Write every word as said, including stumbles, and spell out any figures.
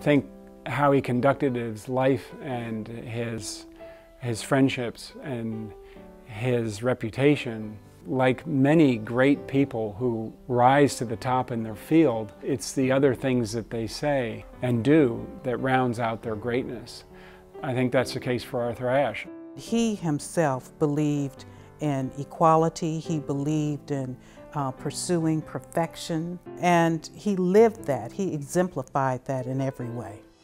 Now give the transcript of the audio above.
think how he conducted his life and his, his friendships and his reputation, like many great people who rise to the top in their field, it's the other things that they say and do that rounds out their greatness. I think that's the case for Arthur Ashe. He himself believed in equality, he believed in uh, pursuing perfection, and he lived that, he exemplified that in every way.